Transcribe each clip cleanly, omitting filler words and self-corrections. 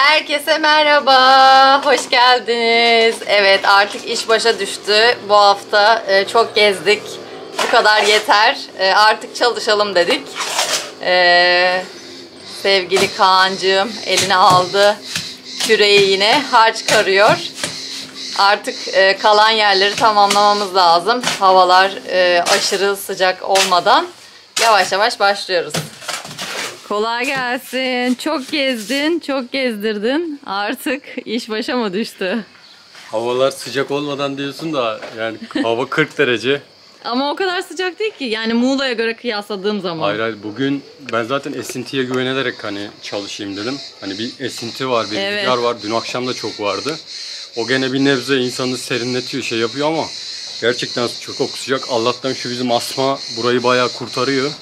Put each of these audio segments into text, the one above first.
Herkese merhaba, hoş geldiniz. Evet, artık iş başa düştü. Bu hafta çok gezdik. Bu kadar yeter. Artık çalışalım dedik. Sevgili Kaan'cığım eline aldı küreği, yine harç karıyor. Artık kalan yerleri tamamlamamız lazım. Havalar aşırı sıcak olmadan yavaş yavaş başlıyoruz. Kolay gelsin. Çok gezdin, çok gezdirdin. Artık iş başa mı düştü? Havalar sıcak olmadan diyorsun da yani hava 40 derece. Ama o kadar sıcak değil ki. Yani Muğla'ya göre kıyasladığım zaman. Hayır, bugün ben zaten esintiye güvenerek hani çalışayım dedim. Hani bir esinti var, bir rüzgar var. Dün akşam da çok vardı. O gene bir nebze insanı serinletiyor, şey yapıyor ama gerçekten çok sıcak. Allah'tan şu bizim asma burayı bayağı kurtarıyor.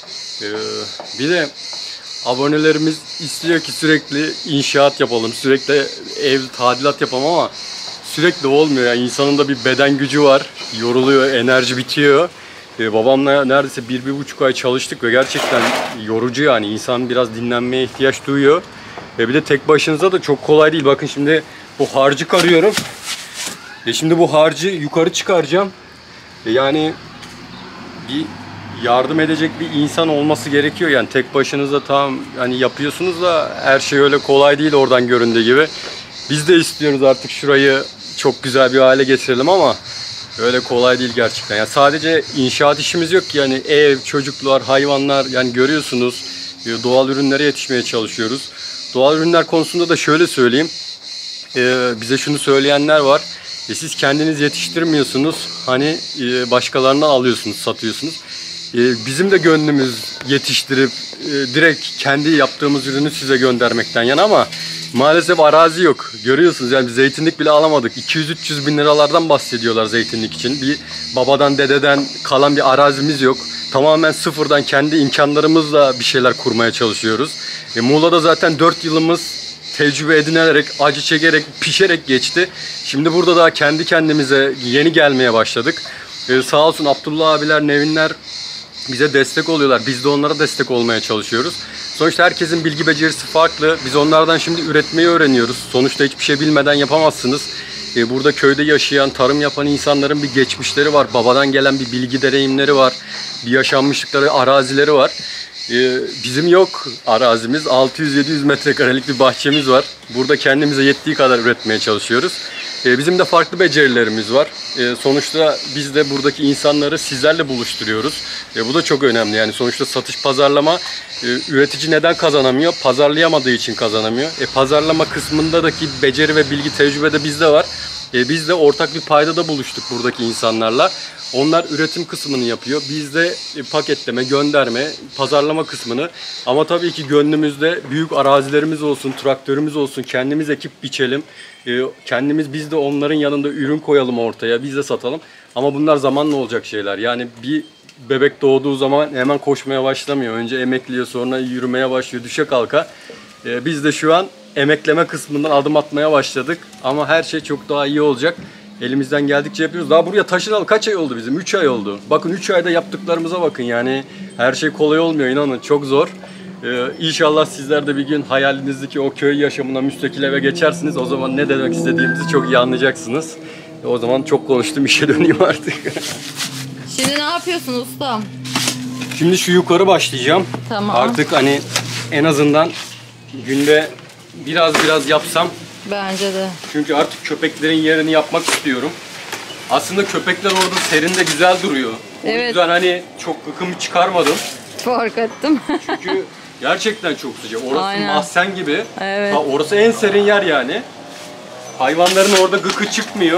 Bir de abonelerimiz istiyor ki sürekli inşaat yapalım, sürekli ev tadilat yapalım ama sürekli olmuyor. Yani insanın da bir beden gücü var, yoruluyor, enerji bitiyor. Babamla neredeyse 1-1,5 ay çalıştık ve gerçekten yorucu, yani insan biraz dinlenmeye ihtiyaç duyuyor. Ve bir de tek başınıza da çok kolay değil. Bakın şimdi bu harcı karıyorum. Şimdi bu harcı yukarı çıkaracağım. Yani bir yardım edecek bir insan olması gerekiyor. Yani tek başınıza tamam hani yapıyorsunuz da her şey öyle kolay değil oradan göründüğü gibi. Biz de istiyoruz artık şurayı çok güzel bir hale getirelim ama öyle kolay değil gerçekten. Yani sadece inşaat işimiz yok ki, yani ev, çocuklar, hayvanlar, yani görüyorsunuz doğal ürünlere yetişmeye çalışıyoruz. Doğal ürünler konusunda da şöyle söyleyeyim. Bize şunu söyleyenler var. Siz kendiniz yetiştirmiyorsunuz. Hani başkalarından alıyorsunuz, satıyorsunuz. Bizim de gönlümüz yetiştirip direkt kendi yaptığımız ürünü size göndermekten yana ama maalesef arazi yok. Görüyorsunuz yani zeytinlik bile alamadık. 200-300 bin liralardan bahsediyorlar zeytinlik için. Bir babadan dededen kalan bir arazimiz yok. Tamamen sıfırdan kendi imkanlarımızla bir şeyler kurmaya çalışıyoruz. Muğla'da zaten 4 yılımız tecrübe edinerek, acı çekerek, pişerek geçti. Şimdi burada da kendi kendimize yeni gelmeye başladık. Sağ olsun Abdullah abiler, Nevinler bize destek oluyorlar. Biz de onlara destek olmaya çalışıyoruz. Sonuçta herkesin bilgi becerisi farklı. Biz onlardan şimdi üretmeyi öğreniyoruz. Sonuçta hiçbir şey bilmeden yapamazsınız. Burada köyde yaşayan, tarım yapan insanların bir geçmişleri var. Babadan gelen bir bilgi deneyimleri var. Bir yaşanmışlıkları, arazileri var. Bizim yok arazimiz. 600-700 metrekarelik bir bahçemiz var. Burada kendimize yettiği kadar üretmeye çalışıyoruz. Bizim de farklı becerilerimiz var. Sonuçta biz de buradaki insanları sizlerle buluşturuyoruz. Bu da çok önemli. Yani sonuçta satış, pazarlama, üretici neden kazanamıyor? Pazarlayamadığı için kazanamıyor. Pazarlama kısmındaki beceri ve bilgi, tecrübe de bizde var. Biz de ortak bir paydada buluştuk buradaki insanlarla. Onlar üretim kısmını yapıyor. Biz de paketleme, gönderme, pazarlama kısmını. Ama tabii ki gönlümüzde büyük arazilerimiz olsun, traktörümüz olsun, kendimiz ekip biçelim. Kendimiz biz de onların yanında ürün koyalım ortaya, biz de satalım. Ama bunlar zamanla olacak şeyler. Yani bir bebek doğduğu zaman hemen koşmaya başlamıyor. Önce emekliyor, sonra yürümeye başlıyor, düşe kalka. Biz de şu an emekleme kısmından adım atmaya başladık. Ama her şey çok daha iyi olacak. Elimizden geldikçe yapıyoruz. Daha buraya taşınalı kaç ay oldu bizim? 3 ay oldu. Bakın 3 ayda yaptıklarımıza bakın yani. Her şey kolay olmuyor, inanın çok zor. İnşallah sizler de bir gün hayalinizdeki o köy yaşamına, müstakil eve geçersiniz. O zaman ne demek istediğimizi çok iyi anlayacaksınız. O zaman çok konuştum, işe döneyim artık. Şimdi ne yapıyorsun ustam? Şimdi şu yukarı başlayacağım. Tamam. Artık hani en azından günde biraz yapsam. Bence de. Çünkü artık köpeklerin yerini yapmak istiyorum. Aslında köpekler orada serinde güzel duruyor. Evet. O yüzden hani çok ıkımı çıkarmadım. Fark ettim. Çünkü gerçekten çok sıcak. Orası Aynen. mahzen gibi. Evet. Orası en serin yer yani. Hayvanların orada gıkı çıkmıyor.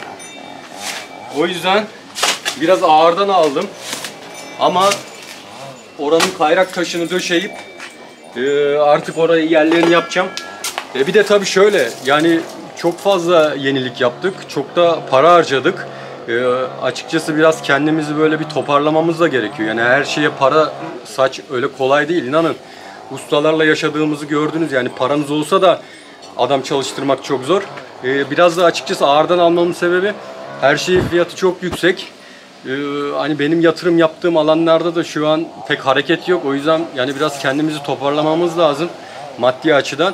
O yüzden biraz ağırdan aldım. Ama oranın kayrak taşını döşeyip artık orayı yerlerini yapacağım. Bir de tabii şöyle, yani çok fazla yenilik yaptık, çok da para harcadık. Açıkçası biraz kendimizi böyle bir toparlamamız da gerekiyor. Yani her şeye para saç öyle kolay değil, inanın. Ustalarla yaşadığımızı gördünüz, yani paranız olsa da adam çalıştırmak çok zor. Biraz da açıkçası ağırdan almamın sebebi, her şeyin fiyatı çok yüksek. Hani benim yatırım yaptığım alanlarda da şu an pek hareket yok. O yüzden yani biraz kendimizi toparlamamız lazım maddi açıdan.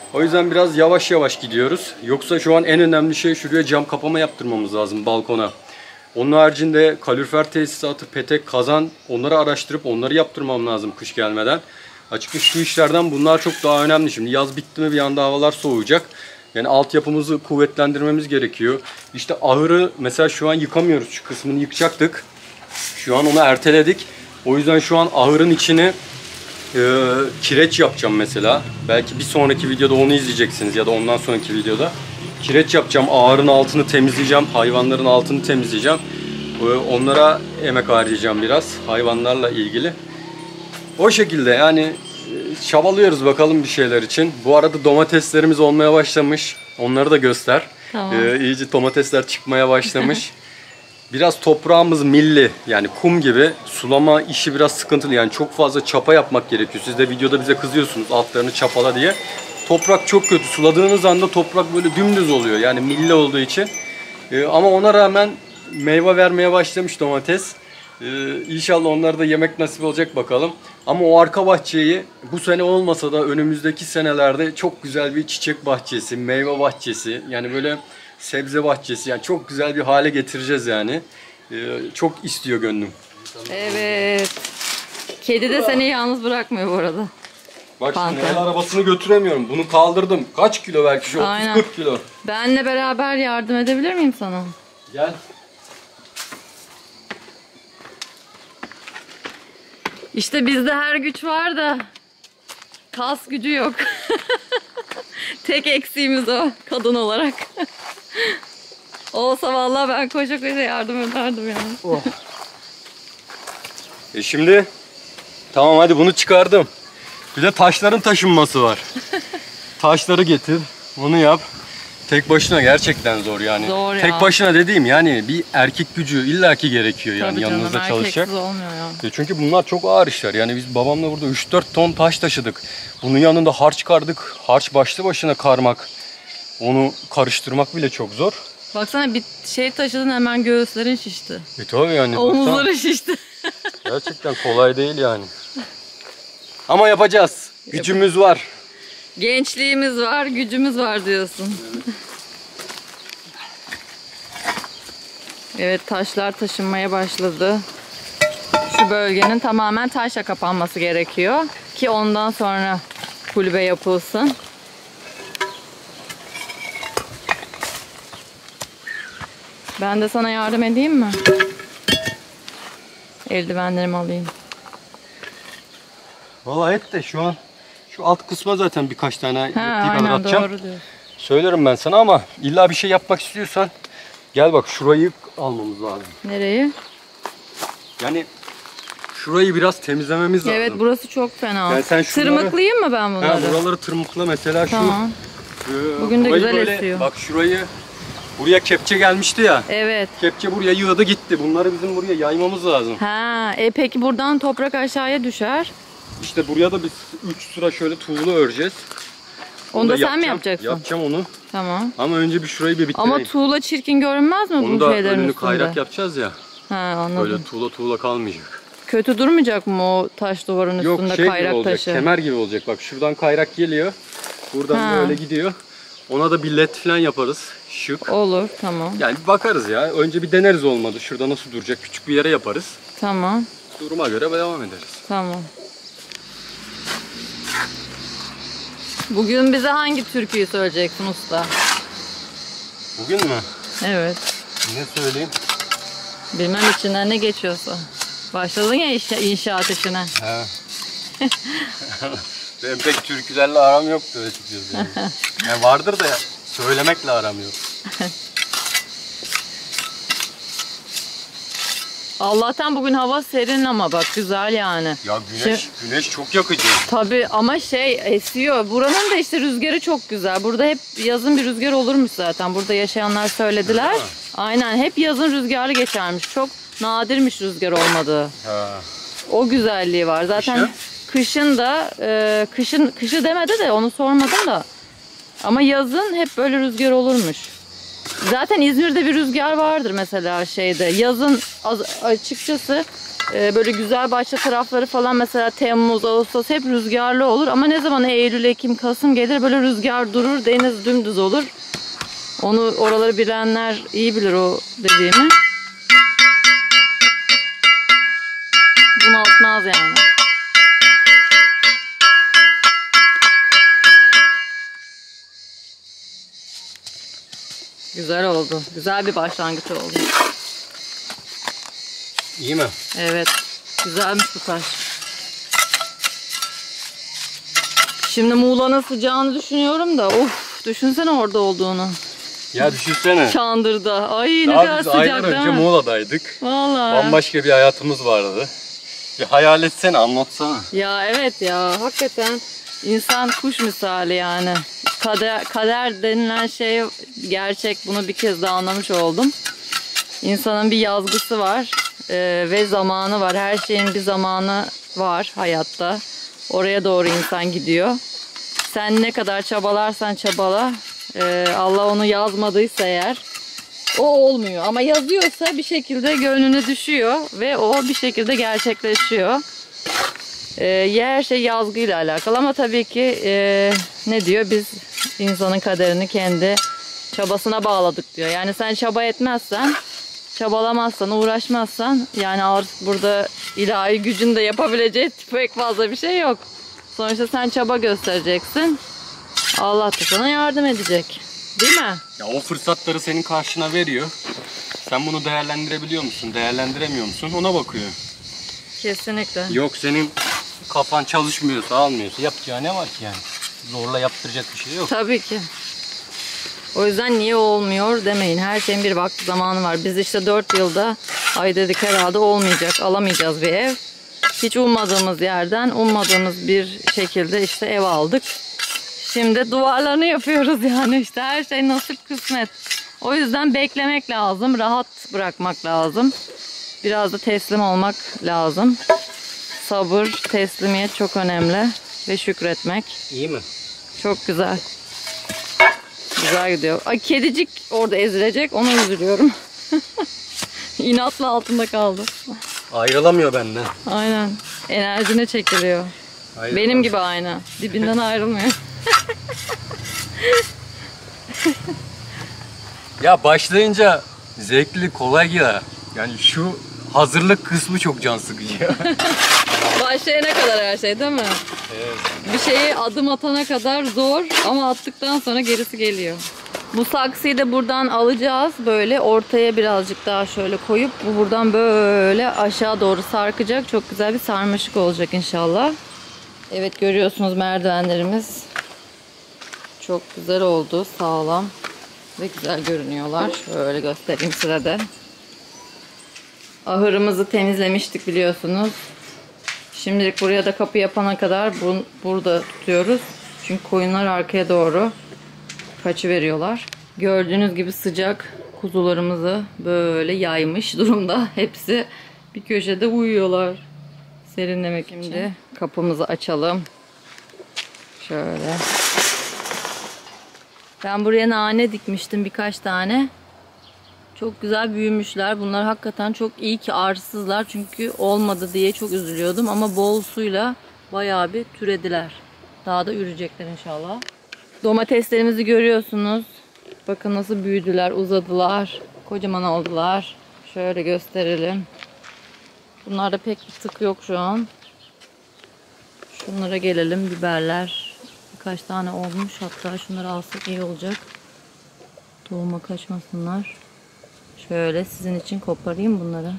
O yüzden biraz yavaş yavaş gidiyoruz. Yoksa şu an en önemli şey şuraya cam kapama yaptırmamız lazım balkona. Onun haricinde kalorifer tesisatı, petek, kazan, onları araştırıp onları yaptırmam lazım kış gelmeden. Açıkçası şu işlerden bunlar çok daha önemli. Şimdi yaz bitti mi bir anda havalar soğuyacak. Yani altyapımızı kuvvetlendirmemiz gerekiyor. İşte ahırı mesela şu an yıkamıyoruz. Şu kısmını yıkacaktık. Şu an onu erteledik. O yüzden şu an ahırın içini kireç yapacağım mesela. Belki bir sonraki videoda onu izleyeceksiniz ya da ondan sonraki videoda. Kireç yapacağım. Ahırın altını temizleyeceğim. Hayvanların altını temizleyeceğim. Onlara emek harcayacağım biraz. Hayvanlarla ilgili. O şekilde yani çabalıyoruz bakalım bir şeyler için. Bu arada domateslerimiz olmaya başlamış. Onları da göster. Tamam. İyice domatesler çıkmaya başlamış. Biraz toprağımız milli, yani kum gibi. Sulama işi biraz sıkıntılı, yani çok fazla çapa yapmak gerekiyor. Siz de videoda bize kızıyorsunuz altlarını çapala diye. Toprak çok kötü. Suladığınız anda toprak böyle dümdüz oluyor, yani milli olduğu için. Ama ona rağmen meyve vermeye başlamış domates. İnşallah onlara da yemek nasip olacak bakalım. Ama o arka bahçeyi bu sene olmasa da önümüzdeki senelerde çok güzel bir çiçek bahçesi, meyve bahçesi, yani böyle sebze bahçesi, yani çok güzel bir hale getireceğiz yani. Çok istiyor gönlüm. Evet. Kedi de seni yalnız bırakmıyor bu arada. Bak şimdi el arabasını götüremiyorum. Bunu kaldırdım. Kaç kilo belki şu 30-40 kilo. Benle beraber yardım edebilir miyim sana? Gel. İşte bizde her güç var da kas gücü yok. Tek eksiğimiz o kadın olarak. Olsa vallahi ben koşa koşa yardım ederdim yani. Oh. Şimdi tamam, hadi bunu çıkardım. Bir de taşların taşınması var. Taşları getir, bunu yap. Tek başına gerçekten zor yani. Zor ya. Tek başına dediğim yani bir erkek gücü illaki gerekiyor yani. Tabii yanınızda canım, çalışacak. erkeksiz olmuyor ya. Çünkü bunlar çok ağır işler. Yani biz babamla burada 3-4 ton taş taşıdık. Bunun yanında harç kardık. Harç başlı başına karmak. Onu karıştırmak bile çok zor. Baksana bir şey taşıdın hemen göğüslerin şişti. Tabii yani. Omuzların şişti. Gerçekten kolay değil yani. Ama yapacağız. Gücümüz var. Gençliğimiz var, gücümüz var diyorsun. Evet, taşlar taşınmaya başladı. Şu bölgenin tamamen taşla kapanması gerekiyor ki ondan sonra kulübe yapılsın. Ben de sana yardım edeyim mi? Eldivenlerimi alayım. Vallahi et de şu an şu alt kısma zaten birkaç tane yettiği kadar Aynen, atacağım. doğru diyorsun. Söylerim ben sana ama illa bir şey yapmak istiyorsan gel bak, şurayı almamız lazım. Nereyi? Yani şurayı biraz temizlememiz lazım. Evet, burası çok fena. Yani sen şunları, tırmıklayayım mı ben bunları? buraları tırmıkla mesela. Tamam. Şu. Bugün de burayı güzel böyle, esiyor. Bak şurayı, buraya kepçe gelmişti ya. Evet. Kepçe buraya yığdı gitti. Bunları bizim buraya yaymamız lazım. Ha, peki buradan toprak aşağıya düşer. İşte buraya da biz 3 sıra şöyle tuğla öreceğiz. Onu da sen mi yapacaksın? Yapacağım onu. Tamam. Ama önce bir şurayı bir bitireyim. Ama tuğla çirkin görünmez mi Onu bu da şeylerin önünü üstünde? kayrak yapacağız ya. Ha, anladım. Böyle tuğla kalmayacak. Kötü durmayacak mı o taş duvarın Yok, üstünde şey gibi kayrak olacak, taşı? kemer gibi olacak. Bak şuradan kayrak geliyor. Buradan böyle gidiyor. Ona da bir led falan yaparız. Şık. Olur, tamam. Yani bir bakarız ya. Önce bir deneriz olmadı. Şurada nasıl duracak? Küçük bir yere yaparız. Tamam. Duruma göre devam ederiz. Tamam. Bugün bize hangi türküyü söyleyeceksin usta? Bugün mü? Evet. Ne söyleyeyim? Bilmem içinden ne geçiyorsa. Başladın ya inşaat işine. He. Benim pek türkülerle aram yoktu açıkçası. Yani vardır da söylemekle aram yok. Allah'tan bugün hava serin ama bak güzel yani. Ya güneş çok yakıcı. Tabii ama esiyor. Buranın da işte rüzgarı çok güzel. Burada hep yazın bir rüzgar olurmuş zaten. Burada yaşayanlar söylediler. Aynen, hep yazın rüzgarı geçermiş. Çok nadirmiş rüzgar olmadığı. Ha. O güzelliği var. Zaten kışın da kışı demedi de onu sormadım da. Ama yazın hep böyle rüzgar olurmuş. Zaten İzmir'de bir rüzgar vardır mesela şeyde. Yazın açıkçası Böyle Güzelbahçe tarafları falan mesela Temmuz, Ağustos hep rüzgarlı olur. Ama ne zaman Eylül, Ekim, Kasım gelir böyle rüzgar durur, deniz dümdüz olur. Oraları bilenler iyi bilir o dediğimi. Bunaltmaz yani. Güzel oldu. Güzel bir başlangıç oldu. İyi mi? Evet. Güzelmiş bu taş. Şimdi Muğla'nın sıcağını düşünüyorum da düşünsene orada olduğunu. Ya düşünsene. Çandır'da. Ay ne daha kadar biz sıcak aylar değil önce mi? Muğla'daydık. Vallahi. Bambaşka bir hayatımız vardı. Bir hayal etsene, anlatsana. Ya evet ya, hakikaten insan kuş misali yani. Kader denilen şey gerçek, bunu bir kez daha anlamış oldum. İnsanın bir yazgısı var ve zamanı var. Her şeyin bir zamanı var hayatta. Oraya doğru insan gidiyor. Sen ne kadar çabalarsan çabala, Allah onu yazmadıysa eğer o olmuyor. Ama yazıyorsa bir şekilde gönlüne düşüyor ve o bir şekilde gerçekleşiyor. Her şey yazgıyla alakalı ama tabii ki ne diyor? Biz insanın kaderini kendi çabasına bağladık diyor. Yani sen çaba etmezsen, çabalamazsan, uğraşmazsan yani artık burada ilahi gücün de yapabileceği pek fazla bir şey yok. Sonuçta sen çaba göstereceksin. Allah da sana yardım edecek. Değil mi? Ya o fırsatları senin karşına veriyor. Sen bunu değerlendirebiliyor musun, değerlendiremiyor musun? Ona bakıyor. Kesinlikle. Yok senin kafan çalışmıyorsa, almıyorsa yapacağı ne var ki yani? Zorla yaptıracak bir şey yok. Tabii ki. O yüzden niye olmuyor demeyin. Her şeyin bir vakti zamanı var. Biz işte 4 yılda ay dedik herhalde olmayacak, alamayacağız bir ev. Hiç ummadığımız yerden, ummadığımız bir şekilde işte ev aldık. Şimdi duvarlarını yapıyoruz yani, işte her şey nasip kısmet. O yüzden beklemek lazım, rahat bırakmak lazım. Biraz da teslim olmak lazım. Sabır, teslimiyet çok önemli ve şükretmek. İyi mi? Çok güzel. Güzel gidiyor. Ay kedicik orada ezilecek, ona üzülüyorum. İnatla altında kaldı. Ayrılamıyor benden. Aynen. Enerjine çekiliyor. Benim gibi aynı. Dibinden ayrılmıyor. Ya başlayınca zevkli, kolay ya. Yani şu hazırlık kısmı çok can sıkıcı. Başlayana kadar her şey değil mi? Evet. Bir şeye adım atana kadar zor ama attıktan sonra gerisi geliyor. Bu saksıyı da buradan alacağız. Böyle ortaya birazcık daha şöyle koyup bu buradan böyle aşağı doğru sarkacak. Çok güzel bir sarmaşık olacak inşallah. Evet, görüyorsunuz merdivenlerimiz. Çok güzel oldu. Sağlam ve güzel görünüyorlar. Şöyle göstereyim size de. Ahırımızı temizlemiştik biliyorsunuz. Şimdilik buraya da kapı yapana kadar burada tutuyoruz. Çünkü koyunlar arkaya doğru kaçıveriyorlar. Gördüğünüz gibi sıcak kuzularımızı böyle yaymış durumda. Hepsi bir köşede uyuyorlar. Serinlemek için. Şimdi kapımızı açalım. Şöyle. Ben buraya nane dikmiştim birkaç tane. Çok güzel büyümüşler. Bunlar hakikaten çok iyi ki arsızlar. Çünkü olmadı diye çok üzülüyordum. Ama bol suyla bayağı bir türediler. Daha da ürecekler inşallah. Domateslerimizi görüyorsunuz. Bakın nasıl büyüdüler, uzadılar. Kocaman oldular. Şöyle gösterelim. Bunlarda pek bir tık yok şu an. Şunlara gelelim. Biberler. Birkaç tane olmuş. Hatta şunları alsak iyi olacak. Tohuma kaçmasınlar. Şöyle sizin için koparayım bunları.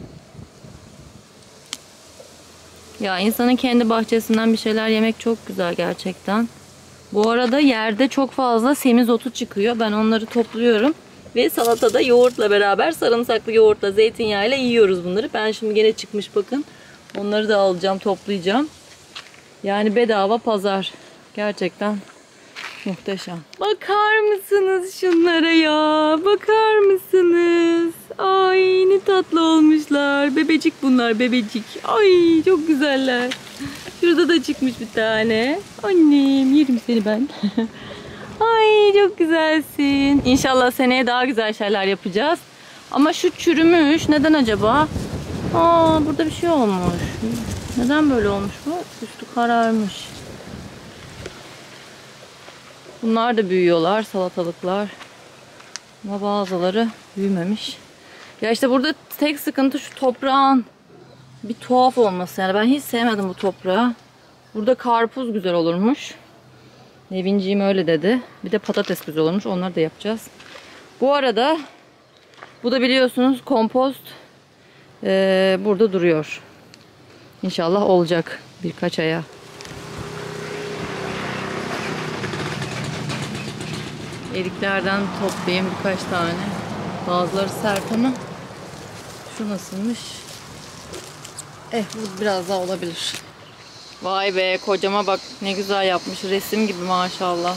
Ya insanın kendi bahçesinden bir şeyler yemek çok güzel gerçekten. Bu arada yerde çok fazla semizotu çıkıyor. Ben onları topluyorum. Ve salatada yoğurtla beraber, sarımsaklı yoğurtla, zeytinyağıyla yiyoruz bunları. Ben şimdi gene çıkmış bakın. Onları da alacağım, toplayacağım. Yani bedava pazar. Gerçekten muhteşem. Bakar mısınız şunlara ya? Bakar mısınız? Ay ne tatlı olmuşlar. Bebecik bunlar, bebecik. Ay çok güzeller. Şurada da çıkmış bir tane. Annem, yerim seni ben. Ay çok güzelsin. İnşallah seneye daha güzel şeyler yapacağız. Ama şu çürümüş. Neden acaba? Aa, burada bir şey olmuş. Neden böyle olmuş bu? Üstü kararmış. Bunlar da büyüyorlar, salatalıklar. Ama bazıları büyümemiş. Ya işte burada tek sıkıntı şu toprağın bir tuhaf olması. Yani ben hiç sevmedim bu toprağı. Burada karpuz güzel olurmuş. Nevinciğim öyle dedi. Bir de patates güzel olurmuş. Onları da yapacağız. Bu arada bu da biliyorsunuz kompost burada duruyor. İnşallah olacak birkaç aya. Eriklerden toplayayım birkaç tane. Bazıları sert ama şu nasılmış? Bu biraz daha olabilir. Vay be, kocama bak ne güzel yapmış. Resim gibi maşallah.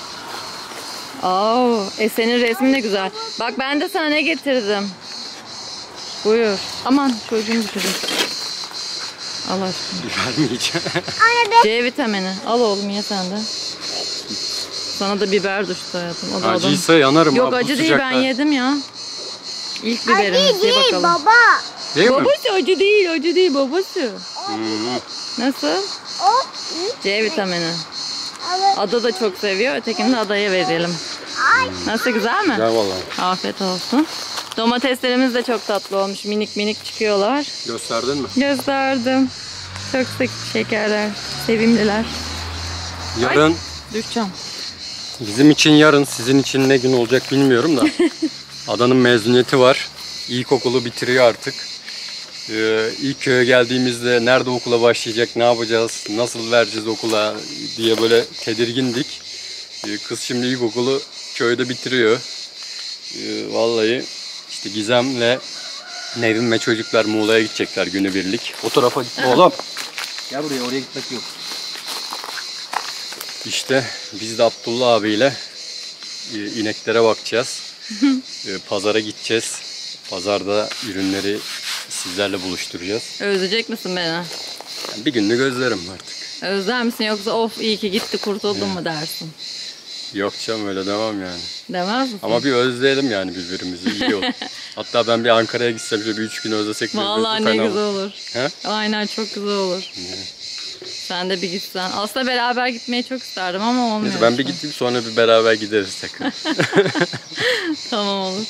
Senin resmin de güzel. Bak ben de sana ne getirdim. Buyur. Aman çocuğum düşürdüm. Al aşkım. Vermeyeceğim. C vitamini. Al oğlum, ye sen de. Sana da biber düştü hayatım. O da Acıysa yanarım. Yok, abi, acı değil, ben yedim ya. İlk biberim. Acı değil bakalım. baba. Değil mi? Babası acı değil babası. Nasıl? O C vitamini. Ada da çok seviyor. Ötekini de Ada'ya verelim. Nasıl, güzel mi? Güzel valla. Afiyet olsun. Domateslerimiz de çok tatlı olmuş. Minik minik çıkıyorlar. Gösterdin mi? Gösterdim. Çok şekerler. Sevimliler. Yarın Düşeceğim. bizim için yarın, sizin için ne gün olacak bilmiyorum da. Adanın mezuniyeti var. İlkokulu bitiriyor artık. İlk köye geldiğimizde nerede okula başlayacak, ne yapacağız, nasıl vereceğiz okula diye böyle tedirgindik. Kız şimdi ilkokulu köyde bitiriyor. Vallahi işte Gizem'le Nevin ve çocuklar Muğla'ya gidecekler günübirlik. O tarafa gitme oğlum. Gel buraya, oraya gitmek yok. İşte biz de Abdullah abiyle ineklere bakacağız. Pazara gideceğiz. Pazarda ürünleri sizlerle buluşturacağız. Özleyecek misin beni? Yani bir günlük özlerim artık. Özler misin, yoksa of iyi ki gitti kurtuldum mu dersin? Yok canım, öyle demem yani. Demez misin? Ama bir özleyelim yani birbirimizi. İyi olur. Hatta ben bir Ankara'ya gitsem şöyle bir 3 gün özlesek Vallahi ne güzel olur. He? Aynen, çok güzel olur. Sen de bir gitsen. Aslında beraber gitmeyi çok isterdim ama olmuyor. Neyse, ben bir işte. gideyim, sonra bir beraber gideriz tekrar. Tamam, olur.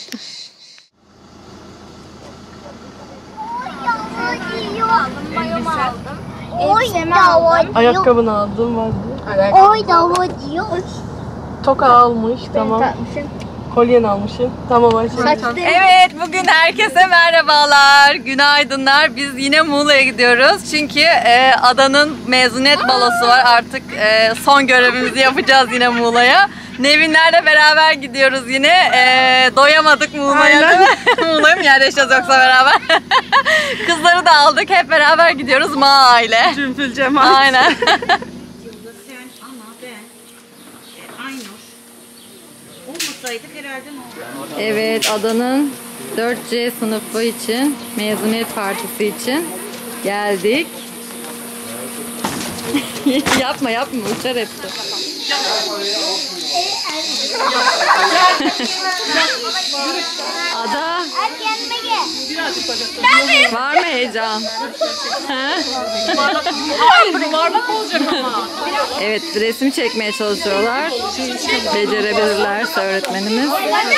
Mayomu aldım. Elbisemi aldım. Ayakkabını aldım vardı. Oy da diyor. Toka almış, tamam. Kolyen almışım. Tamam Ayşe. Evet, bugün herkese merhabalar, günaydınlar. Biz yine Muğla'ya gidiyoruz. Çünkü Adanın mezuniyet balosu var. Artık son görevimizi yapacağız yine Muğla'ya. Nevinlerle beraber gidiyoruz yine. Doyamadık Muğla'ya, değil mi? Muğla'ya mı yerleşeceğiz yoksa beraber? Kızları da aldık. Hep beraber gidiyoruz aile. Cümbül cemaat. Aynen. Evet, Adanın 4C sınıfı için, mezuniyet partisi için geldik. yapma uçar hepsi. Ada, Kendime gel. var mı heyecan? Evet, resim çekmeye çalışıyorlar. Becerebilirlerse öğretmenimiz.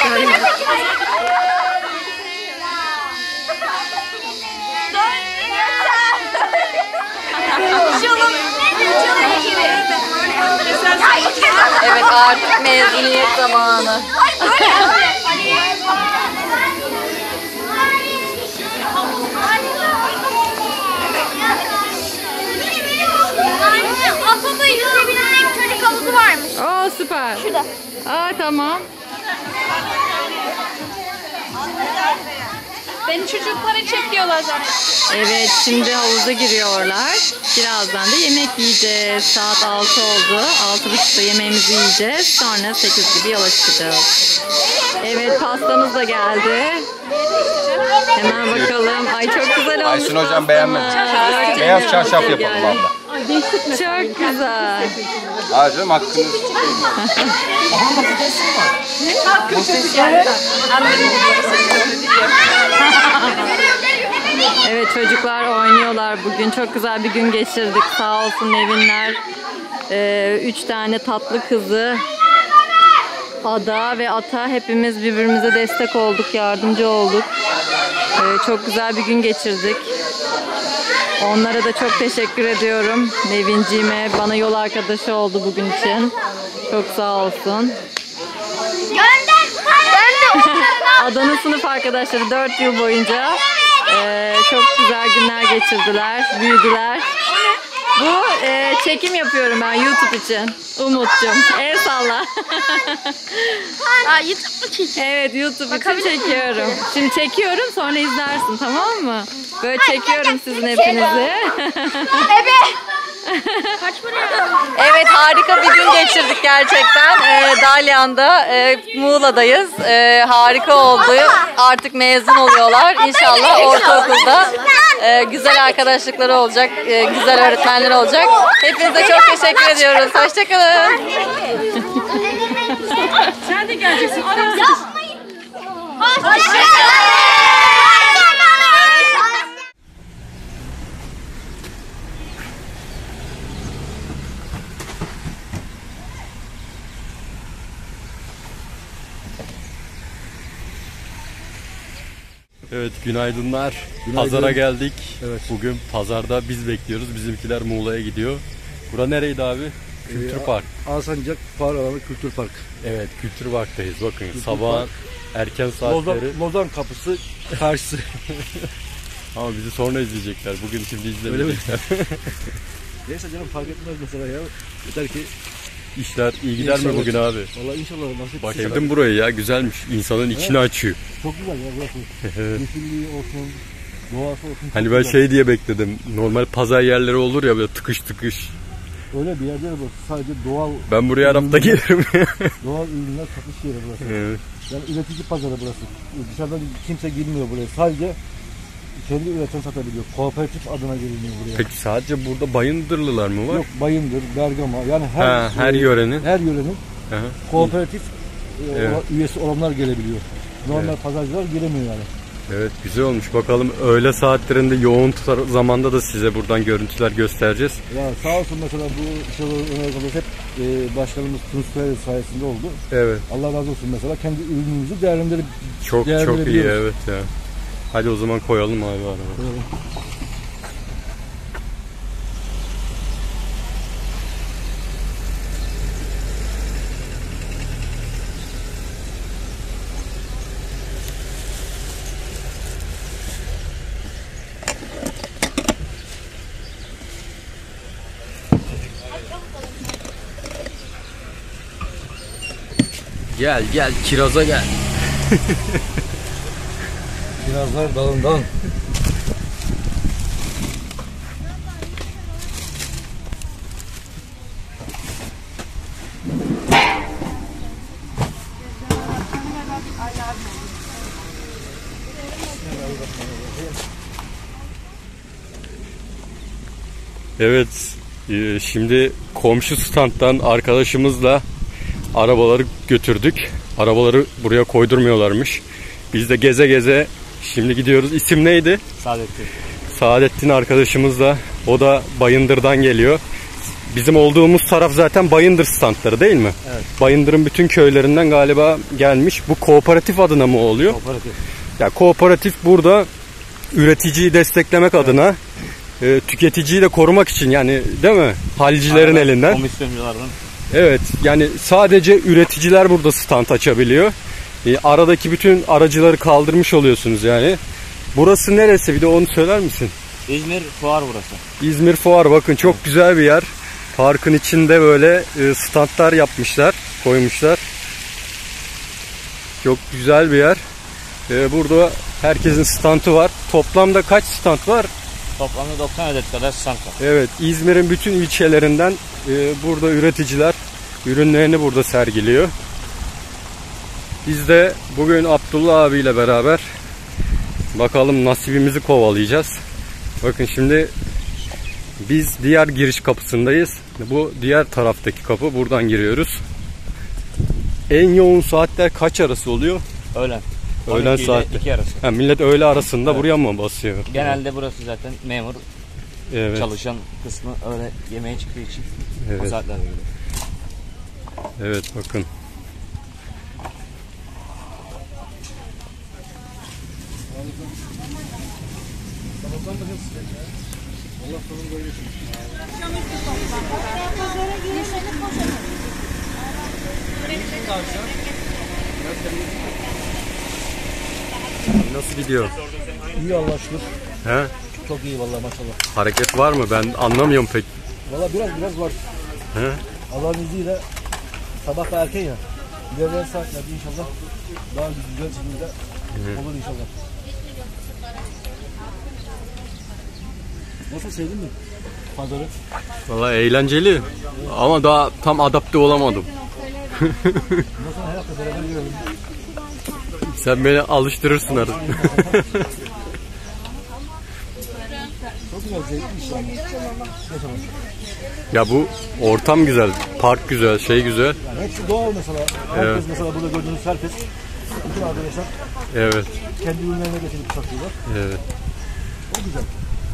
Evet, artık mezuniyet zamanı. Aslında yüzebilen çocuk havuzu varmış. Aa, süper. Şurada. Aa, tamam. Beni çocuklara çekiyorlar zaten. Evet, şimdi havuza giriyorlar. Birazdan da yemek yiyeceğiz. Saat 6 oldu. 6.30'da yemeğimizi yiyeceğiz. Sonra 8 gibi yola çıkacağız. Evet, pastamız da geldi. Hemen bakalım. Ay, çok güzel olmuş. Aysun hocam beğenmedi. pastamız. Beyaz çarşaf yapalım Geldi. abla. Çok güzel. Hacım hakkınız. Evet, çocuklar oynuyorlar bugün. Çok güzel bir gün geçirdik. Sağ olsun Nevinler. 3 tane tatlı kızı. Ada ve Ata hepimiz birbirimize destek olduk, yardımcı olduk. Çok güzel bir gün geçirdik. Onlara da çok teşekkür ediyorum. Nevinciğime, bana yol arkadaşı oldu bugün için. Çok sağ olsun. Ada'nın sınıf arkadaşları 4 yıl boyunca çok güzel günler geçirdiler, büyüdüler. Bu çekim yapıyorum ben YouTube için. Umut'cum, el salla. YouTube mu çekiyorsun? Evet, YouTube için çekiyorum. Şimdi çekiyorum, sonra izlersin, tamam mı? Böyle çekiyorum sizin hepinizi. Kaç para? Evet, harika bir gün geçirdik gerçekten. Dalyan'da, Muğla'dayız. Harika oldu. Artık mezun oluyorlar. İnşallah ortaokulda güzel arkadaşlıkları olacak, güzel öğretmenler olacak. Hepinize çok teşekkür ediyoruz. Hoşçakalın. Sen de geleceksin. Evet, günaydınlar. Günaydın. Pazara geldik. Evet. Bugün pazarda biz bekliyoruz. Bizimkiler Muğla'ya gidiyor. Bura nereydi abi? Kültür Park. Alsancak Fuar Alanı Kültür Park. Evet, Kültür Park'tayız. Bakın Kültür sabah Park. erken saatleri. Lozan kapısı karşısı. Ama bizi sonra izleyecekler. Bugün şimdi Öyle mi? izlemeyecekler. Neyse canım, fark etmez mesela ya. Yeter ki İşler iyi gider mi İnşallah. bugün abi? vallahi inşallah nasip. Bak sevdim burayı ya, güzelmiş. İnsanın içini açıyor. Çok güzel ya burası. Yeşilliği olsun, doğası olsun. Hani çok ben güzel. şey diye bekledim. Normal pazar yerleri olur ya, böyle tıkış tıkış. Öyle bir yer değil burası. Sadece doğal Ben buraya Arap'ta gelirim. doğal ürünler satış yeri burası. Evet. Yani üretici pazarı burası. Dışarıdan kimse girmiyor buraya. Sadece kendi üreten satabiliyor. Kooperatif adına geliniyor buraya. Peki sadece burada Bayındırlılar mı var? Yok, Bayındır, Bergama, yani Her yörenin. her yörenin Hı hı. kooperatif Evet. üyesi olanlar gelebiliyor. Normal pazarcılar giremiyor yani. Evet, güzel olmuş. Bakalım öğle saatlerinde yoğun zamanda da size buradan görüntüler göstereceğiz. Ya sağ olsun mesela bu şeyler hep başkanımız Tunç Kaya sayesinde oldu. Evet. Allah razı olsun mesela, kendi ürünümüzü değerlendirip Çok iyi, değerlendirebiliyoruz. evet ya. Hadi o zaman koyalım abi araba. Gel gel, kiraza gel. Kirazlar dalından. Evet, şimdi komşu standtan arkadaşımızla arabaları götürdük. Arabaları buraya koydurmuyorlarmış. Biz de geze geze şimdi gidiyoruz. İsim neydi? Saadettin. Saadettin arkadaşımız da, o da Bayındır'dan geliyor. Bizim olduğumuz taraf zaten Bayındır standları değil mi? Evet. Bayındır'ın bütün köylerinden galiba gelmiş. Bu kooperatif adına mı oluyor? Kooperatif. Ya kooperatif burada üreticiyi desteklemek adına, tüketiciyi de korumak için, yani değil mi? Halcilerin elinden. Komisyonculardan. Evet, yani sadece üreticiler burada stand açabiliyor. Aradaki bütün aracıları kaldırmış oluyorsunuz yani. Burası neresi? Bir de onu söyler misin? İzmir Fuar burası. İzmir Fuar, bakın çok güzel bir yer. Parkın içinde böyle standlar yapmışlar, koymuşlar. Çok güzel bir yer. Burada herkesin standı var. Toplamda kaç stand var? Toplamda 90 adet kadar stand var. Evet, İzmir'in bütün ilçelerinden burada üreticiler ürünlerini burada sergiliyor. Biz de bugün Abdullah abiyle beraber bakalım nasibimizi kovalayacağız. Bakın şimdi biz diğer giriş kapısındayız. Bu diğer taraftaki kapı, buradan giriyoruz. En yoğun saatler kaç arası oluyor? Öğlen. Öğlen 12 ile saatte. 2 arası. Ha, millet öğle arasında buraya mı basıyor? Genelde burası zaten memur Evet. çalışan kısmı öyle yemeğe çıktığı için o Evet. saatlerde geliyor. Evet bakın. Nasıl gidiyor? İyi Allah'a şükür. He? Çok iyi vallahi maşallah. Hareket var mı? Ben anlamıyorum pek. Valla biraz var. He? Allah'ın izniyle sabah da erken ya. İlerleyen saatlerde inşallah daha güzel şekilde olur inşallah. Nasıl, sevdin mi pazarı? Vallahi eğlenceli ama daha tam adapte olamadım. Nasıl her hafta beraber görelim. Sen beni alıştırırsın artık. Çok güzel, zevkli iş yani. Mesela. Ya bu ortam güzel, park güzel, şey güzel. Yani hepsi doğal mesela. Herkes mesela burada gördüğünüz herkes, bütün arkadaşlar Evet, kendi ürünlerine getirip satıyorlar. evet. O güzel.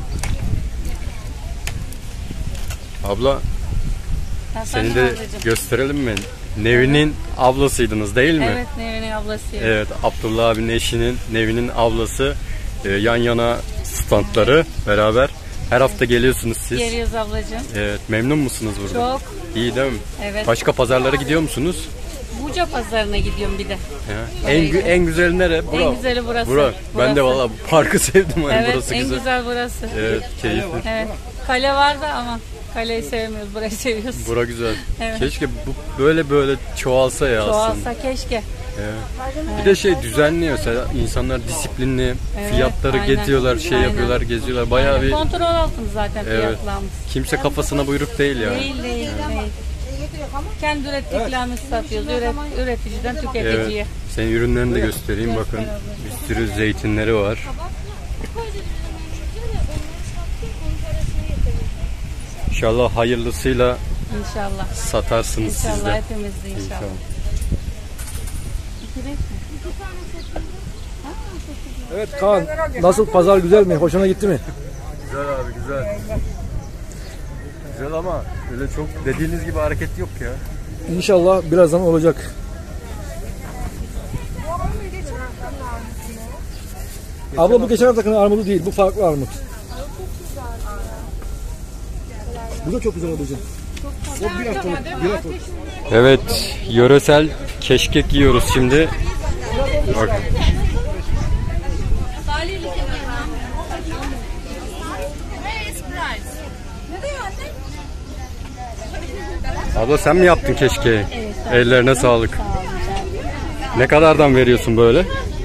Abla, seni de gösterelim mi? Nevin'in ablasıydınız değil mi? Evet, Nevin'in ablasıyım. Evet, Abdullah abinin eşinin, Nevin'in ablası. Yan yana standları beraber. Her hafta geliyorsunuz siz. Geliyoruz ablacığım. Evet, memnun musunuz burada? Çok. İyi değil mi? Evet. Başka pazarlara gidiyor musunuz? Buca pazarına gidiyorum bir de. Ya. En güzel nere? Bura. En güzeli burası. Bura. Ben de Burası. valla bu parkı sevdim. Yani Evet, burası en güzel. güzel burası. Evet, keyifli. Evet. Kale var da ama kaleyi sevmiyoruz, burayı seviyoruz. Bura güzel. Evet. Keşke bu böyle çoğalsa ya aslında. Çoğalsa keşke. Bir de şey düzenli mesela insanlar disiplinli, Evet, fiyatları aynen. getiriyorlar, şey Aynen. yapıyorlar, geziyorlar. Bayağı bir Kontrol altında zaten Evet. fiyatlarımız. kimse kafasına buyruk değil yani. Değil. Kendi ürettiklerimizi satıyoruz. Üreticiden Evet. tüketiciye. Senin ürünlerini de göstereyim bakın. Bir sürü zeytinleri var. İnşallah hayırlısıyla İnşallah. satarsınız siz İnşallah de. hepimiz de inşallah. Evet Kaan, nasıl, pazar güzel mi? Hoşuna gitti mi? Güzel abi güzel. Güzel ama öyle çok dediğiniz gibi hareket yok ya. İnşallah birazdan olacak. Abla bu geçen haftakinin armudu değil, bu farklı armut. Bu da çok güzel olacak. O bir haftalık, bir haftalık. Evet, yöresel keşkek yiyoruz şimdi. Bak. Abla sen mi yaptın keşkeği? Evet. Ellerine sağlık. Ne kadardan veriyorsun böyle?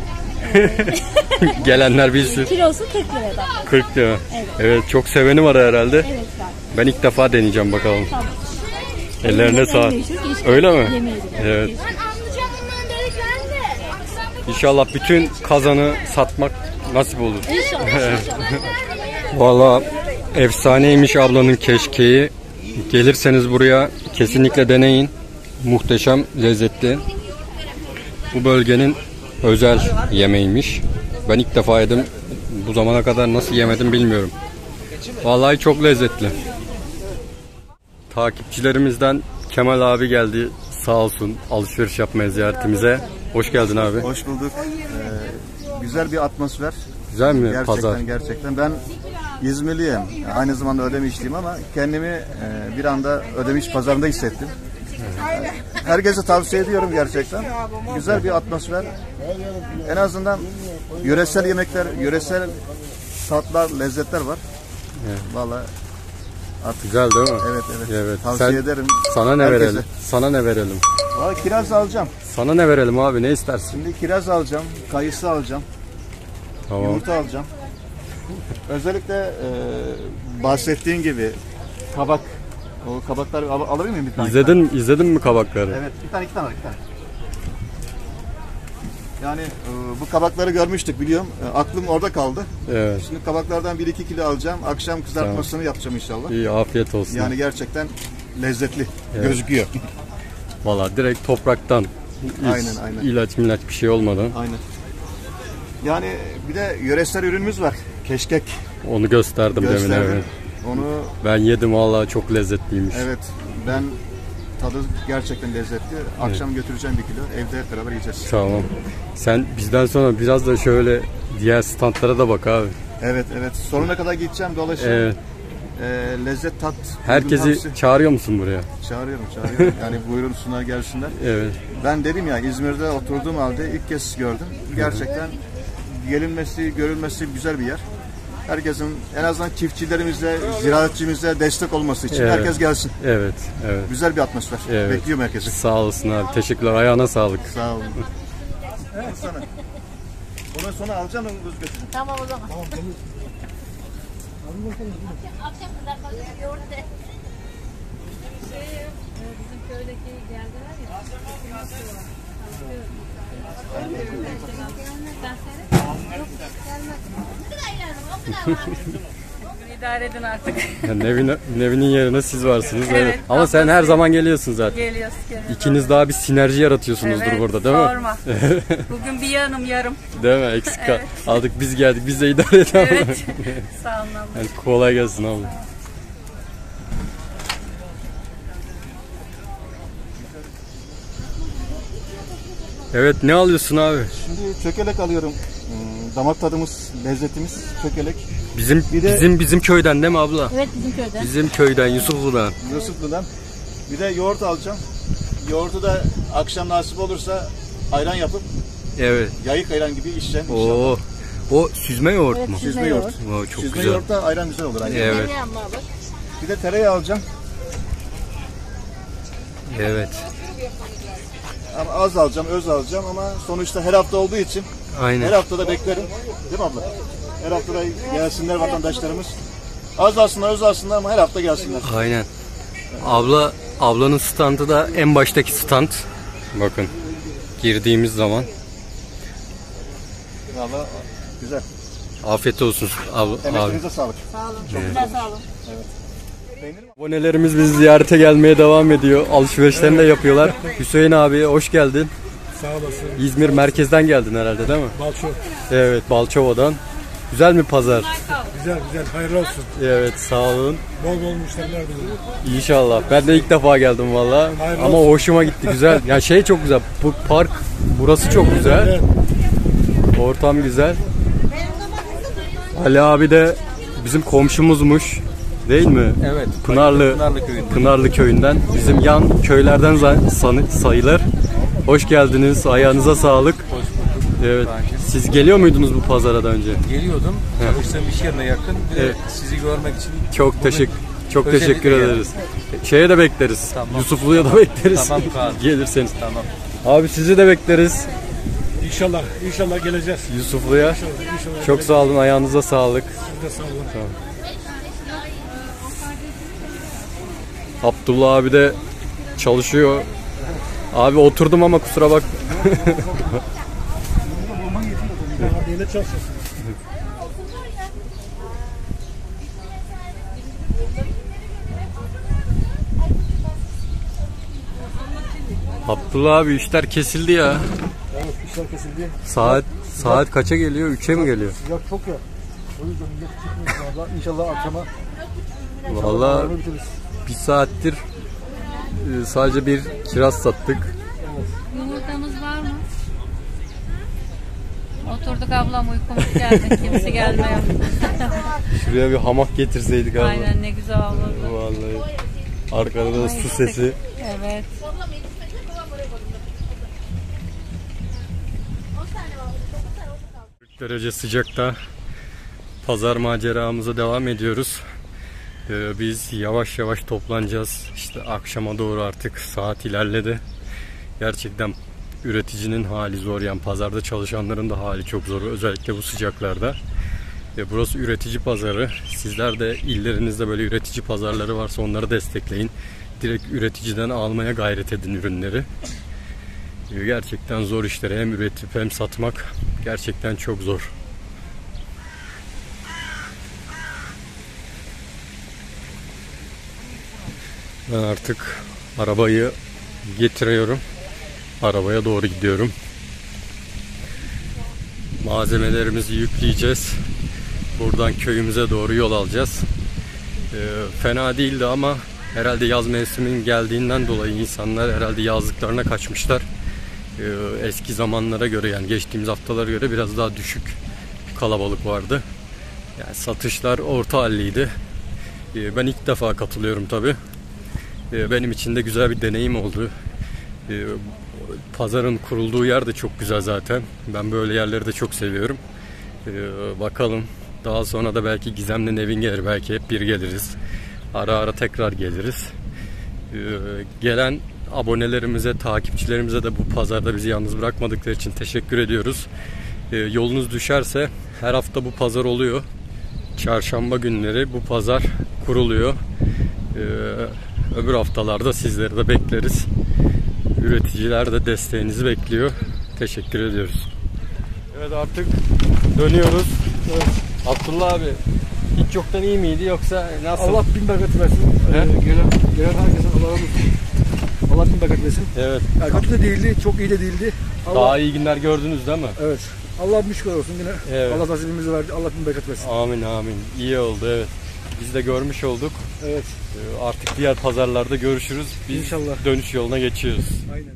Gelenler bilsin. Kilosu 40 liradan. 40 lira. Evet, çok seveni var herhalde. Ben ilk defa deneyeceğim bakalım. Ellerine sağlık. Öyle mi? Evet. Anlayacağım bunların dediklerini de. İnşallah bütün kazanı satmak nasip olur. İnşallah. Valla efsaneymiş ablanın keşkeği. Gelirseniz buraya kesinlikle deneyin. Muhteşem, lezzetli. Bu bölgenin özel yemeğiymiş. Ben ilk defa yedim. Bu zamana kadar nasıl yemedim bilmiyorum. Vallahi çok lezzetli. Takipçilerimizden Kemal abi geldi. Sağ olsun alışveriş yapmaya ziyaretimize. Hoş geldin abi. Hoş bulduk. Güzel bir atmosfer. Güzel mi Gerçekten pazar? gerçekten. Ben İzmirliyim. Aynı zamanda Ödemişliyim ama kendimi bir anda Ödemiş pazarında hissettim. Herkese tavsiye ediyorum gerçekten. Güzel bir atmosfer. En azından yöresel yemekler, yöresel tatlar, lezzetler var. Vallahi artık Güzel değil mi? evet. Evet. Tavsiye Sen- ederim. Sana ne herkese. verelim? Sana ne verelim? Vallahi kiraz alacağım. Sana ne verelim abi? Ne istersin? Şimdi kiraz alacağım, kayısı alacağım. Tamam. Yumurta alacağım. Özellikle bahsettiğin gibi kabak. O kabakları alabilir miyim bir tane? İzledin mi kabakları? Evet, iki tane var. Yani bu kabakları görmüştük biliyorum. Aklım orada kaldı. Evet. Şimdi kabaklardan 1-2 kilo alacağım. Akşam kızartmasını yapacağım inşallah. İyi, afiyet olsun. Yani gerçekten lezzetli gözüküyor. Valla direkt topraktan. Hiç Aynen. ilaç bir şey olmadan. Aynen. Yani bir de yöresel ürünümüz var. Keşkek. Onu gösterdim demin. Evet. Onu Ben yedim vallahi, çok lezzetliymiş. evet, ben tadı gerçekten lezzetli. Akşam götüreceğim 1 kilo. Evde hep beraber yiyeceğiz. Tamam. Sen bizden sonra biraz da şöyle diğer standlara da bak abi. Evet. Sonuna kadar gideceğim, dolaşacağım. Evet. Lezzet, tat. Herkesi çağırıyor musun buraya? Çağırıyorum. Yani buyursunlar, gelsinler. Evet. Ben dedim ya, İzmir'de oturduğum halde ilk kez gördüm. Gerçekten gelinmesi, görülmesi güzel bir yer. Herkesin, en azından çiftçilerimizle, ziraatçımızla destek olması için herkes gelsin. Evet. Güzel bir atmosfer. Evet. Bekliyorum herkesi. Sağ olasın abi. Teşekkürler. Ayağına sağlık. Sağ olun. Evet sana. Ondan sonra alacağım, onu götüreceğim. Tamam o zaman. Akşam kadar kalacak yoğurt de. Bizim köydeki geldiler ya. İdare edin artık. Nevin'in yerine siz varsınız. Evet. Ama sen her zaman geliyorsun zaten. Geliyoruz. İkiniz daha bir sinerji yaratıyorsunuzdur burada, değil mi? Sorma. Bugün bir yanım yarım. Değil mi? Eksik aldık, biz geldik. Biz de idare edelim. Evet. Sağ olun abla. Yani kolay gelsin abi. Evet, ne alıyorsun abi? Şimdi çökelek alıyorum. Damak tadımız, lezzetimiz çökelek. Bizim köyden değil mi abla? Evet bizim köyde. Bizim köyden, Yusuflu'dan. Yusuflu'dan. Bir de yoğurt alacağım. Yoğurdu da akşam nasip olursa ayran yapıp Evet. yayık ayran gibi içeceğim Oo. inşallah. O süzme yoğurt mu? Süzme yoğurt. Oo, çok Süzme güzel. yoğurtta ayran güzel olur. Ayran. Evet. Bir de tereyağı alacağım. Evet. Ama az alacağım, öz alacağım ama sonuçta her hafta olduğu için Aynen. her hafta da beklerim. Değil mi abla? Her hafta da gelsinler vatandaşlarımız. Az alsınlar, öz alsınlar ama her hafta gelsinler. Aynen. Ablanın standı da en baştaki stand. Bakın. Girdiğimiz zaman. Valla güzel. Afiyet olsun abi. Emeklerinize sağlık. Abonelerimiz bizi ziyarete gelmeye devam ediyor. Alışverişlerini de yapıyorlar. Hüseyin abi hoş geldin. Sağ olasın. İzmir merkezden geldin herhalde, değil mi? Balço. Evet, Balçova'dan. Güzel mi pazar? Güzel, hayırlı olsun. Evet, sağ olun. Bol müşteriler dolu. İnşallah. Ben de ilk defa geldim valla. Hayırlı Ama olsun. hoşuma gitti, güzel. Ya şey çok güzel. Bu park, burası çok güzel. Evet. Ortam güzel. Ali abi de bizim komşumuzmuş. Değil mi? Evet. Pınarlı köyünden. Bizim yan köylerden sayılır. Hoş geldiniz. Ayağınıza sağlık. Hoş bulduk. Evet. Siz geliyor muydunuz bu pazara daha önce? Geliyordum. Çalıştığım iş yerine yakın. Bir de Evet. sizi görmek için Çok özellikle teşekkür geldim. ederiz. Şeye de bekleriz. Tamam. Yusuflu'ya da bekleriz. Tamam, Kaan. Gelirseniz. Tamam. Abi sizi de bekleriz İnşallah geleceğiz. Yusuflu'ya. İnşallah. Çok sağ olun. Ayağınıza sağlık. Siz de sağ olun. Abdullah abi de çalışıyor. Abi oturdum ama kusura bak. Neyle çalışıyorsun? Abdullah abi işler kesildi ya. Evet, işler kesildi. Saat kaça geliyor? 3'e mi geliyor? Sıcak çok ya. O yüzden millet çıkmıyor şu anda. İnşallah akşama Vallahi akşama bitiririz. bir saattir sadece bir kiraz sattık. Yumurtamız var mı? Oturduk ablam, uykumuz geldi. Kimse gelmiyor. Şuraya bir hamak getirseydik abi. Aynen, ne güzel oldu. Vallahi. Arkada da su sesi. Evet. Derece sıcakta pazar maceramıza devam ediyoruz. Biz yavaş yavaş toplanacağız. İşte akşama doğru artık saat ilerledi. Gerçekten üreticinin hali zor. Yani pazarda çalışanların da hali çok zor. Özellikle bu sıcaklarda. Burası üretici pazarı. Sizler de illerinizde böyle üretici pazarları varsa onları destekleyin. Direkt üreticiden almaya gayret edin ürünleri. Gerçekten zor işleri hem üretip hem satmak gerçekten çok zor. Ben artık arabayı getiriyorum. Arabaya doğru gidiyorum. Malzemelerimizi yükleyeceğiz. Buradan köyümüze doğru yol alacağız. Fena değildi ama herhalde yaz mevsiminin geldiğinden dolayı insanlar herhalde yazlıklarına kaçmışlar. Eski zamanlara göre, yani geçtiğimiz haftalara göre biraz daha düşük bir kalabalık vardı. Yani satışlar orta halliydi. Ben ilk defa katılıyorum tabii. Benim için de güzel bir deneyim oldu. Pazarın kurulduğu yer de çok güzel zaten. Ben böyle yerleri de çok seviyorum. Bakalım. Daha sonra da belki Gizem'le Nevin gelir. Belki hep bir geliriz. Ara ara tekrar geliriz. Gelen abonelerimize, takipçilerimize de bu pazarda bizi yalnız bırakmadıkları için teşekkür ediyoruz. Yolunuz düşerse her hafta bu pazar oluyor. Çarşamba günleri bu pazar kuruluyor. Öbür haftalarda sizleri de bekleriz. Üreticiler de desteğinizi bekliyor. Teşekkür ediyoruz. Evet, artık dönüyoruz. Evet. Abdullah abi, hiç yoktan iyi miydi yoksa nasıl? Allah bin bereket versin. Gelen herkese Allah razı olsun. Allah bin bereket versin. Evet. Yani kötü de değildi, çok iyi de değildi. Daha iyi günler gördünüz değil mi? Evet. Allah bir şükür olsun yine. Evet. Allah nasibimizi verdi. Allah bin bereket versin. Amin amin. İyi oldu, evet. Biz de görmüş olduk. Evet. Artık diğer pazarlarda görüşürüz. Biz İnşallah. dönüş yoluna geçiyoruz. Aynen.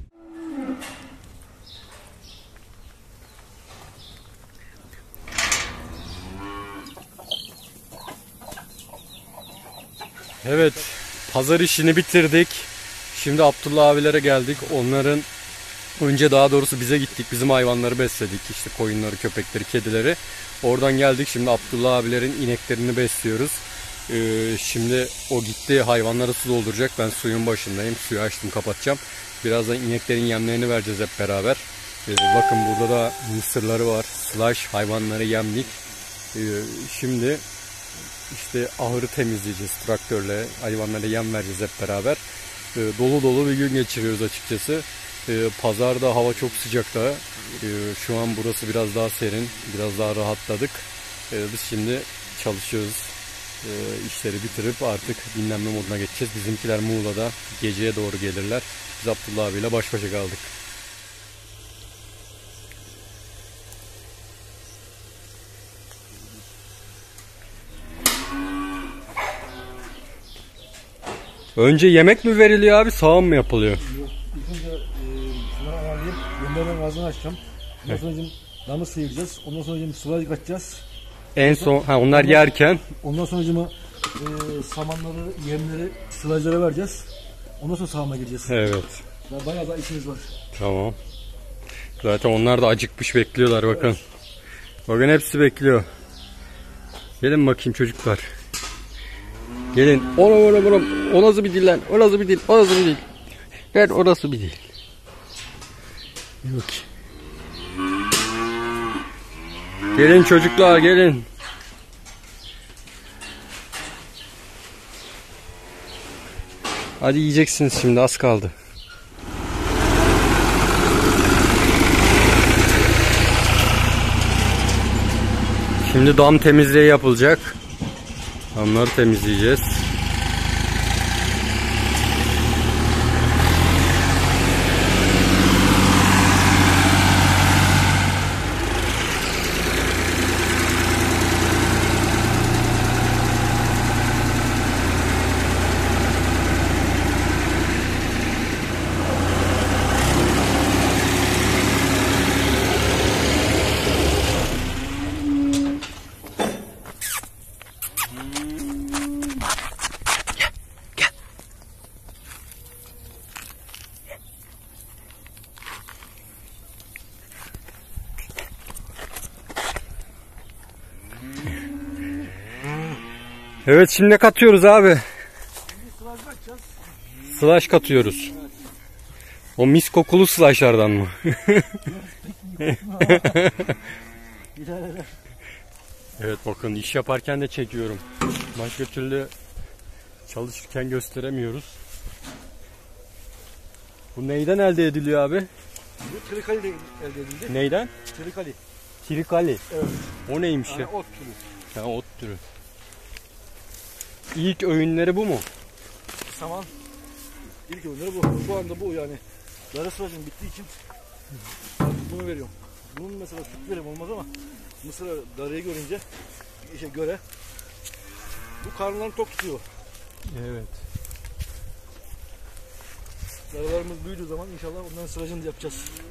Evet, pazar işini bitirdik. Şimdi Abdullah abilere geldik. Onların daha doğrusu bize gittik. Bizim hayvanları besledik. İşte koyunları, köpekleri, kedileri. Oradan geldik. Şimdi Abdullah abilerin ineklerini besliyoruz. Şimdi o gitti, hayvanlara su dolduracak. Ben suyun başındayım. Suyu açtım, kapatacağım. Birazdan ineklerin yemlerini vereceğiz hep beraber. Bakın burada da mısırları var. Slash hayvanları yemlik. Şimdi işte ahırı temizleyeceğiz traktörle. Hayvanlara yem vereceğiz hep beraber. Dolu dolu bir gün geçiriyoruz açıkçası. Pazarda hava çok sıcak da. Şu an burası biraz daha serin. Biraz daha rahatladık. Biz şimdi çalışıyoruz. İşleri bitirip artık dinlenme moduna geçeceğiz. Bizimkiler Muğla'da geceye doğru gelirler. Biz Abdullah abiyle baş başa kaldık. Önce yemek mi veriliyor abi, sağım mı yapılıyor? Yok, ilk önce şunları ayarlayıp yemlerden ağzını açacağım. Ondan sonra damı sıyıracağız. Ondan sonra suları kaçacağız. En son onlar yerken. Ondan sonra samanları, yemleri sılacılara vereceğiz. Ondan sonra sağıma gireceğiz. Evet. Daha bayağı da işimiz var. Tamam. Zaten onlar da acıkmış bekliyorlar bakın. Evet. Bakın hepsi bekliyor. Gelin bakayım çocuklar. Gelin. O nasıl bir dil lan? O nasıl bir dil? O nasıl bir dil? Evet, orası bir dil. Yok. Gelin çocuklar, gelin. Hadi yiyeceksiniz şimdi, az kaldı. Şimdi dam temizliği yapılacak. Damları temizleyeceğiz. Evet, şimdi ne katıyoruz abi? Slash katıyoruz. O mis kokulu slashlardan mı? Evet, bakın iş yaparken de çekiyorum. Başka türlü çalışırken gösteremiyoruz. Bu neyden elde ediliyor abi? Bu trikali de elde edildi. Neyden? Trikali. Trikali. Evet. O neymiş Yani ya? ot türü. Ha, ot türü. İlk öğünleri bu mu? Saman. İlk ürünleri bu. Şu anda bu yani. Darı sıracım bittiği için bunu veriyorum. Bunun mesela süt verim olmaz ama mısır darayı görünce göre bu karnlarını tok tutuyor. Evet. Daralarımız büyüdüğü zaman inşallah onların sıracını yapacağız.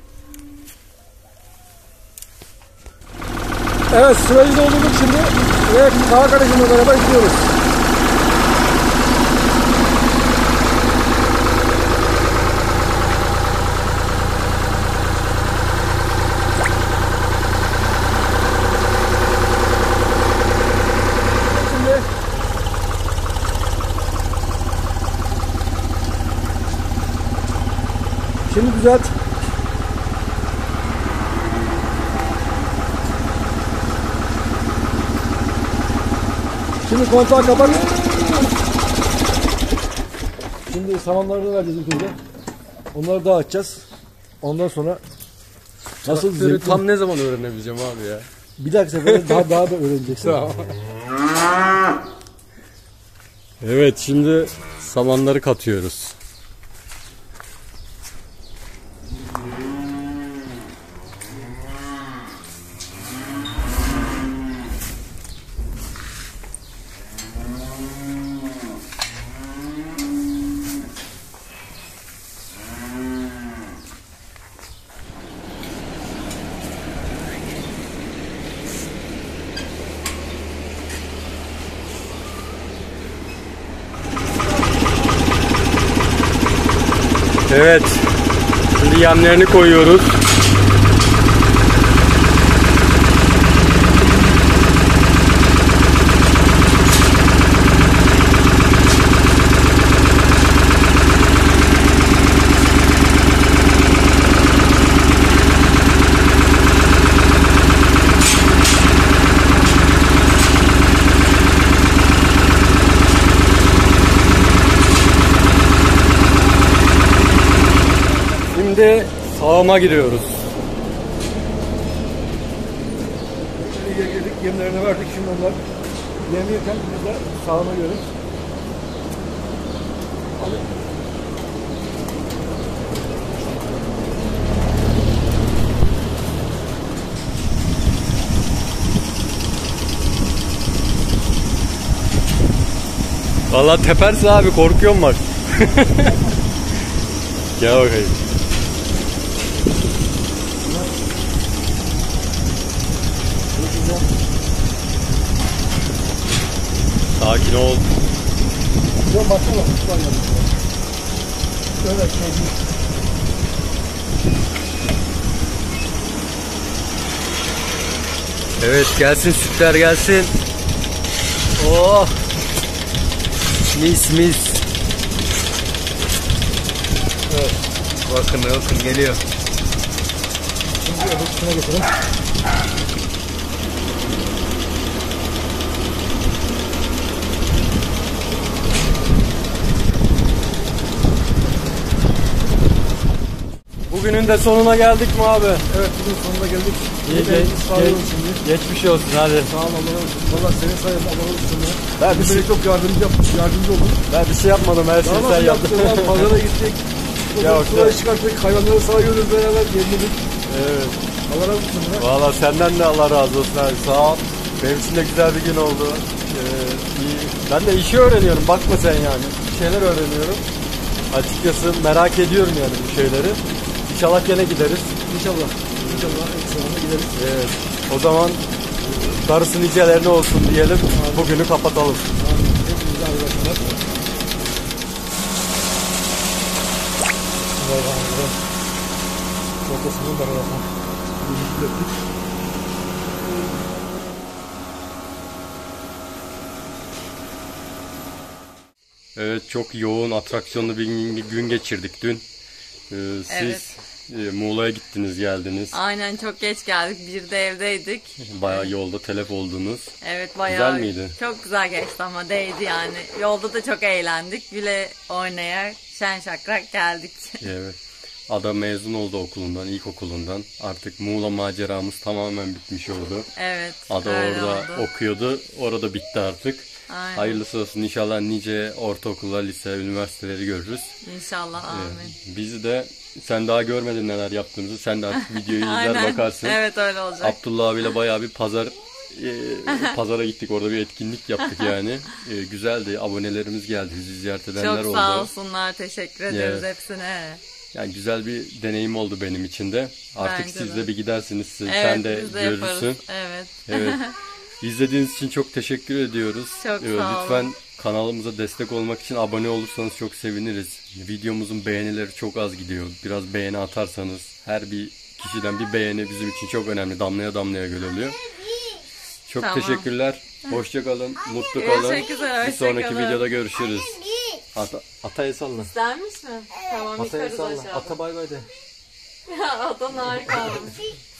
Evet, sıracı doldurduk şimdi ve Kaan kardeşimle beraber gidiyoruz. Şimdi düzelt. Şimdi kontağı kapat. Şimdi samanlarını vereceğiz ilk önce. Onları dağıtacağız. Ondan sonra nasıl zevkli... Tam ne zaman öğrenebileceğim abi ya? Bir dahaki sefere daha da öğreneceksin. Evet, şimdi samanları katıyoruz. Evet. Şimdi yemlerini koyuyoruz. Şimdi sağıma giriyoruz. Yemlerini verdik, şimdi onlar yem yerken biz de sağına görüyoruz. Vallahi tepersin abi, korkuyorum bak. Gel bakayım. Sakin ol. Yok, baksana. Evet, Evet, gelsin sütler gelsin. Oh. Mis mis. evet. Bakın geliyor. Şimdi öbür getirelim. Bugünün de sonuna geldik mi abi? Evet, bugün sonuna geldik. Şimdi. Geçmiş olsun hadi. Sağ ol, Allah olsun. Valla senin sayende Allah olsun. Ben bir şey çok yardımcı oldum. Ben bir şey yapmadım, her şeyi sen yaptın. Pazara gittik. Suları çıkarttık, hayvanları sağıyoruz beraber, gelmedik. Evet. Allah razı olsun. Valla senden de Allah razı olsun abi, sağ ol. Benim için de güzel bir gün oldu. İyi. Ben de işi öğreniyorum, bakma sen yani. Bir şeyler öğreniyorum. Açıkçası merak ediyorum yani bu şeyleri. İnşallah gene gideriz. İnşallah. İnşallah en gideriz. Evet. O zaman darısı nicelerine olsun diyelim. Bugünü kapatalım. Hepinize arkadaşlar. Ortasını da bırakalım. Evet, çok yoğun, atraksiyonlu bir gün geçirdik dün. Siz Evet. Muğla'ya gittiniz, geldiniz. Aynen, çok geç geldik. Bir de evdeydik. Bayağı yolda telef oldunuz. Evet, bayağı Güzel miydi? çok güzel geçti ama değdi yani. Yolda da çok eğlendik. Güle oynaya şen şakrak geldik. Evet. Ada mezun oldu okulundan, ilkokulundan. Artık Muğla maceramız tamamen bitmiş oldu. Evet. Ada öyle orada oldu. okuyordu. Orada bitti artık. Aynen. Hayırlısı olsun. İnşallah nice ortaokullar, lise, üniversiteleri görürüz. İnşallah amin. Bizi de sen daha görmedin neler yaptığımızı. Sen de artık videoyu izler Aynen. bakarsın. Evet öyle olacak. Abdullah abiyle bayağı bir pazara gittik. Orada bir etkinlik yaptık yani. Güzeldi. Abonelerimiz geldi. Bizi ziyaret edenler oldu. Çok sağ olsunlar. Teşekkür ediyoruz Evet. hepsine. Yani güzel bir deneyim oldu benim için de. Artık Bence siz de. de bir gidersiniz. Evet, Sen de biz de görürsün. yaparız. Evet. Evet. İzlediğiniz için çok teşekkür ediyoruz. Çok sağ Lütfen kanalımıza destek olmak için abone olursanız çok seviniriz. Videomuzun beğenileri çok az gidiyor. Biraz beğeni atarsanız, her bir kişiden bir beğeni bizim için çok önemli. Damlaya damlaya göl oluyor. Çok Tamam. teşekkürler. Hoşça kalın. Mutlu kalın. Görüşmek üzere, Bir hoşça sonraki kalın. videoda görüşürüz. Ata'ya salla. İstermiş mi? Tamam Ata'ya yıkarız salla. aşağıda. Ata bay bay de. Ata harika olmuş.